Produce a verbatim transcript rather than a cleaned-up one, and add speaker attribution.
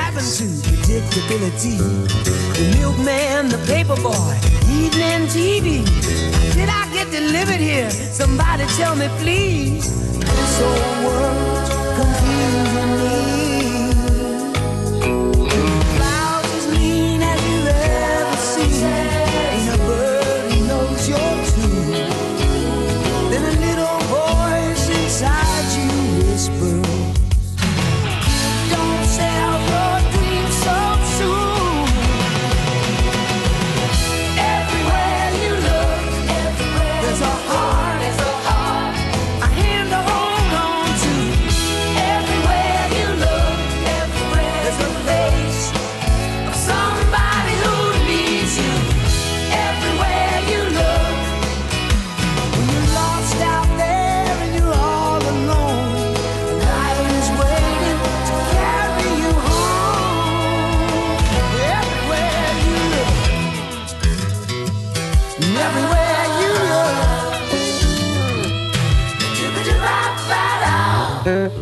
Speaker 1: happened to predictability? The milkman, the paper boy, evening T V. Did I get delivered here? Somebody tell me, please. This old world's confusing me. Clouds as mean as you've ever seen. Ain't a bird who knows you're true. Then a little voice inside you whispers, don't sell your dreams so soon. Everywhere you look, everywhere there's a heart, there's a heart, a hand to hold on to. Everywhere you look, everywhere there's a face of somebody who needs you. Everywhere you look, when you're lost out there and you're all alone, life is waiting to carry you home. Everywhere you look, and everywhere you look,